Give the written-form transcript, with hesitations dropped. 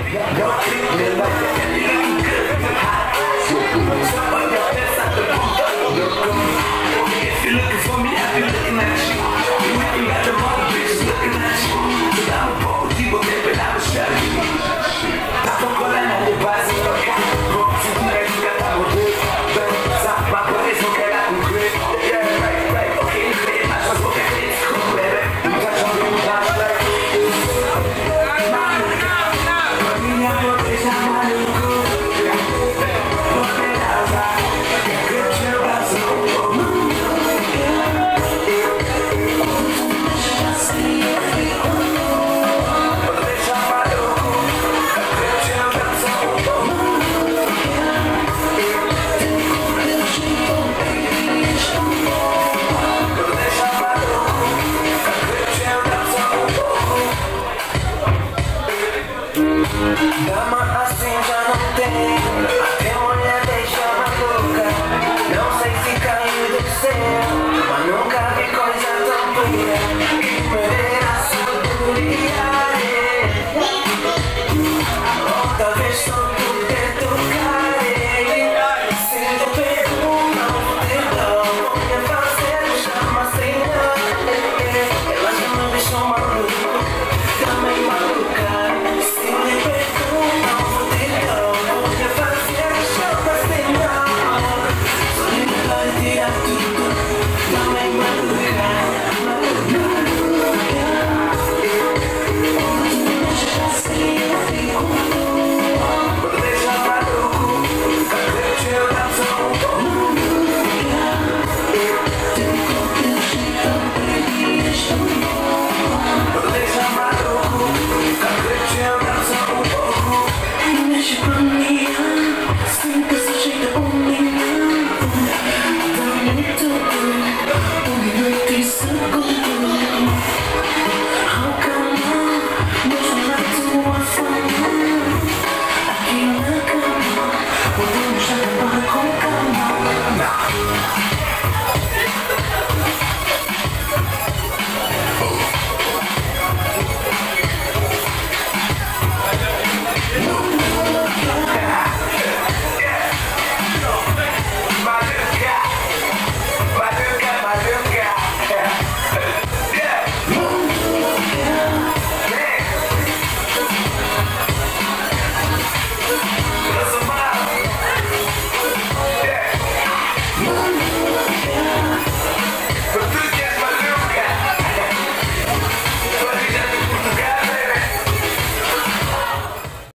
If you're looking for me, I've been looking at you. You ain't got the mother bitches looking at you. Cause I'm a poor people, baby, I'm a strategy. I don't go down on the bus, I don't go to the next guy, I will do it. But my body's okay, I can grip. Yeah, right, okay, I just look at it, it's cool, baby. You got some people down like Maluka. But me, I'm your bitch, I'm Maluka. But then I ride, good chill, that's no more. Dama assim já não tem. Até mulher